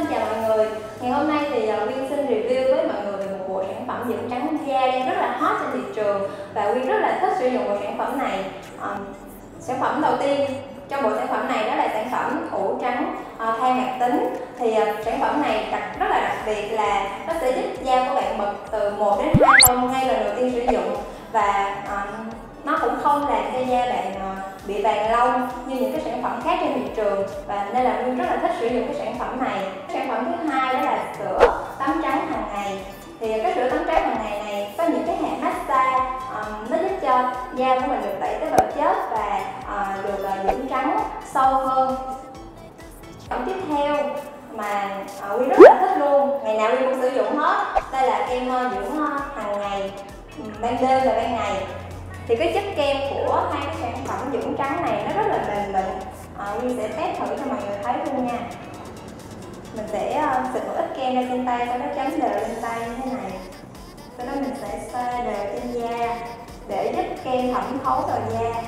Xin chào mọi người. Ngày hôm nay thì Quyên xin review với mọi người về một bộ sản phẩm dưỡng trắng da đang rất là hot trên thị trường và Quyên rất là thích sử dụng bộ sản phẩm này. Sản phẩm đầu tiên trong bộ sản phẩm này đó là sản phẩm ủ trắng than hoạt tính. Thì sản phẩm này rất là đặc biệt là nó sẽ giúp da của bạn bật từ 1 đến 2 tông ngay lần đầu tiên sử dụng, và nó cũng không làm cho da bạn bị vàng lông như những cái sản phẩm khác trên thị trường, và nên là Quyên rất là thích sử dụng cái sản phẩm này. Sản phẩm thứ hai đó là sữa tắm trắng hàng ngày. Thì cái sữa tắm trắng hàng ngày này có những cái hạt massage, nó giúp cho da của mình được tẩy tế bào chết và được dưỡng trắng sâu hơn. Sản phẩm tiếp theo mà Quyên rất là thích luôn, ngày nào Quyên cũng sử dụng hết, đây là kem dưỡng hàng ngày ban đêm và ban ngày. Thì cái chất kem của hai cái sản phẩm dưỡng trắng này nó rất là bền mịn. Quyên sẽ test thử cho mọi người thấy luôn nha. Mình sẽ xịt một ít kem ra trên tay, sau đó chấm đều lên tay như thế này. Sau đó mình sẽ xoa đều trên da để giúp kem thẩm thấu vào da.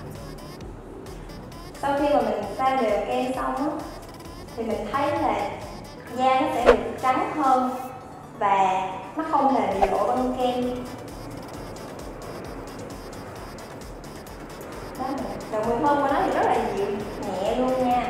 Sau khi mà mình xoa đều kem xong thì mình thấy là da nó sẽ được trắng hơn và nó không hề bị lộ bân kem. Và mùi thơm của nó thì rất là dịu nhẹ luôn nha.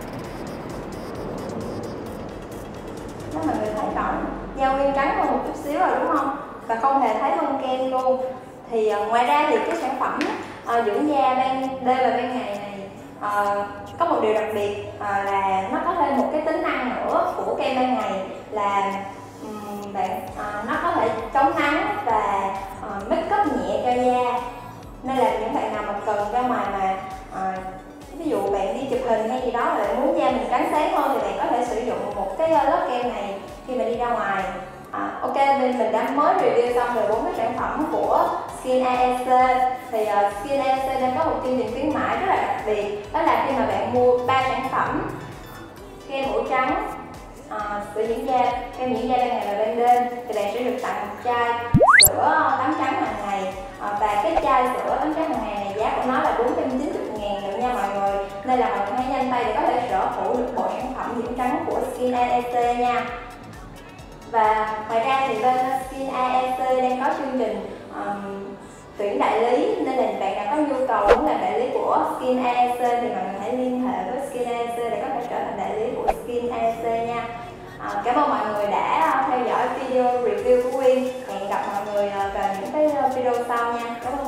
Đó, mọi người thấy rõ da Quyên trắng hơn một chút xíu rồi đúng không? Và không hề thấy bân kem luôn. Thì ngoài ra thì cái sản phẩm dưỡng da ban đêm và ban ngày này có một điều đặc biệt là nó có thêm một cái tính năng nữa của kem ban ngày là nó có thể chống nắng và make up nhẹ cho da. Nên là những bạn nào mà cần ra ngoài mà ví dụ bạn đi chụp hình hay gì đó mà bạn muốn da mình trắng sáng hơn thì bạn có thể sử dụng một cái lớp kem này khi mà đi ra ngoài. Ok, mình đã mới review xong rồi 4 cái sản phẩm của Skin AEC. Thì Skin AEC đang có một chương trình khuyến mãi rất là đặc biệt, đó là khi mà bạn mua 3 sản phẩm kem ủ trắng, sữa dưỡng da, kem dưỡng da ban ngày và ban đêm thì bạn sẽ được tặng một chai sữa tắm trắng hàng ngày. Và cái chai sữa tắm trắng hàng ngày này giá của nó là 490.000 nữa nha mọi người. Nên là mọi người hãy nhanh tay để có thể sở hữu được bộ sản phẩm dưỡng trắng của Skin AEC nha. Và ngoài ra thì bên Skin AEC đang có chương trình tuyển đại lý, nên là bạn nào có nhu cầu muốn làm đại lý của Skin AEC thì mọi người hãy liên hệ với Skin AEC để có thể trở thành đại lý của Skin AEC nha. Cảm ơn mọi người đã theo dõi video review của Quyên. Hẹn gặp mọi người vào những cái video sau nha. Cảm ơn.